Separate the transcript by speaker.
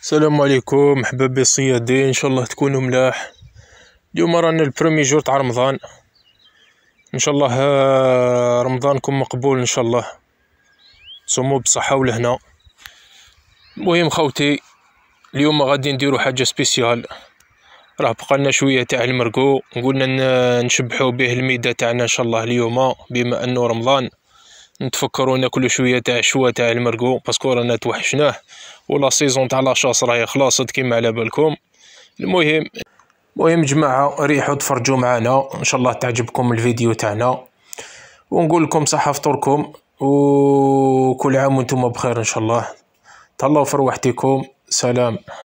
Speaker 1: السلام عليكم حبابي الصيادين، ان شاء الله تكونوا ملاح. اليوم رانا البرومي جور تاع رمضان، ان شاء الله رمضانكم مقبول ان شاء الله، تصوموا بصحة ولهنا. المهم خوتي، اليوم غادي نديرو حاجة سبيسيال. راه بقالنا شوية تاع المرقو، قلنا نشبحو به الميدة تاعنا ان شاء الله اليوم، بما انه رمضان نتفكروا ناكلو شوية تاع شوا تاع المرقو، باسكو رانا توحشناه، ولا سيزون تاع لاشاص راهي خلاصت كيما على بالكم. المهم جماعة، ريحوا تفرجوا معنا، ان شاء الله تعجبكم الفيديو تاعنا، ونقول لكم صحة فطوركم، وكل عام وانتم بخير ان شاء الله. تهلاو في رواحتكم، سلام.